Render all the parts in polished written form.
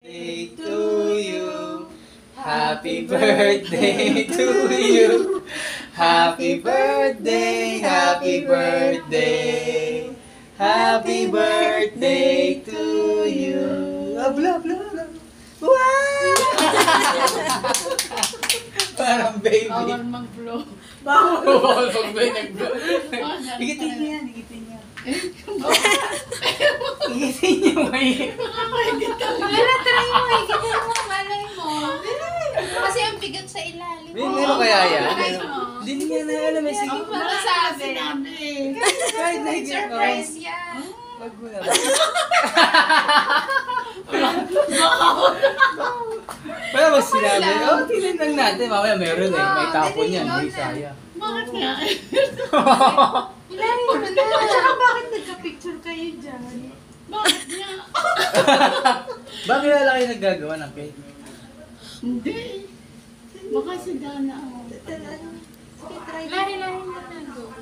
Birthday to you. Happy birthday to you. Happy birthday, happy birthday. Happy birthday to you. Blah, blah, blah. Wow! Parang baby. Bawal mag-blow. Bawal mag-blow. Higitin niya yan, higitin niya. Higitin niya, may. Wala, try mo, higitin mo, malay mo. Kasi ang bigat sa ilalim. Meron kaya yan? Try mo. Hindi niya na alam. Sige. Ako pa nasabi. Kahit na Surprise yan. Wag mo na. Wala ba sinabi? Oh, tingnan lang natin. Mamaya meron eh. May tapon yan. May saya. Bakit nga? Ilalim mo na. Tsaka bakit nagka-picture kayo dyan? Bakit nga? Bakit wala kayo naggagawa ng cake? Hindi. Baka si Dana ako. Sige, try mo. Lahi-lahi mo na.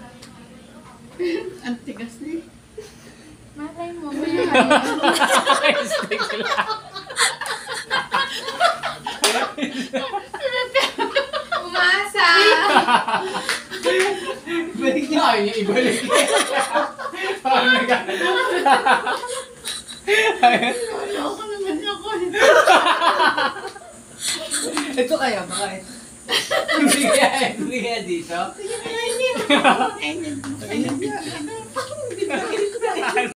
Ang tigas na eh. Malay mo, may Stick lang. umasa. Ibalik niya. Ay, ibalik niya. Parang Loko naman ako. Ito kaya, baka ito. Hindi kaya dito? Ay, hindi.